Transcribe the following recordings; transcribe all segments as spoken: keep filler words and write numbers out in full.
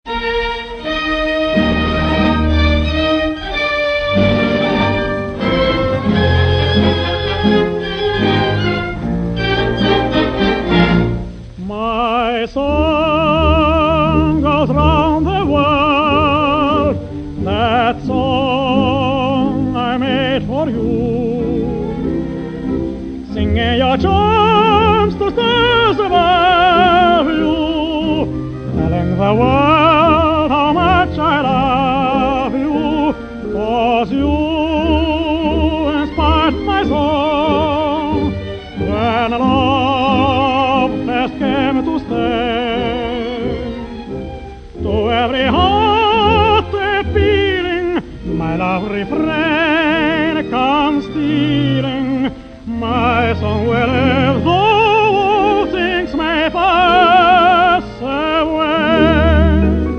My song goes round the world, that song I made for you, singing your charms to stars above you, telling the world how much I love you, 'cause you inspired my song when love first came to stay. To every heart a feeling, my love refrain comes stealing. My song will live though all things may pass away.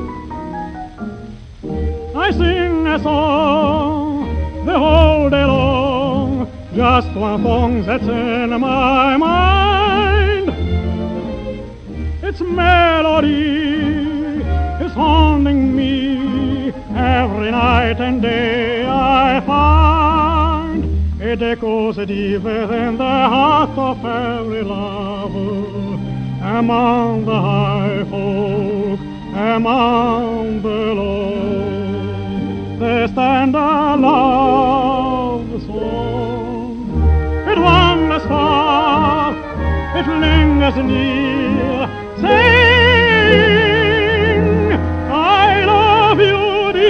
I sing a song the whole day long, just one song that's in my mind. Its melody is haunting me every night and day. I find it echoes deep within the heart of every lover, among the high folk, among the low. They stand a love song. It wanders far, it lingers near, saying, I love you,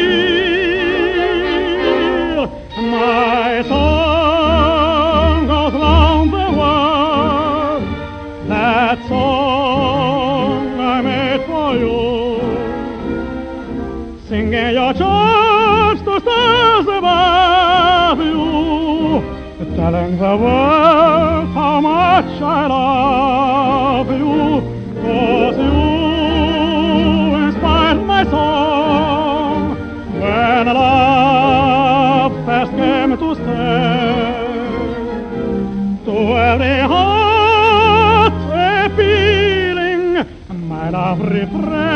dear. My song goes round the world, that song I made for you, singing your charms to stars above you, telling the world how much I love you, 'cause you inspired my song when love first came to stay. To every heart a feeling, my love refrain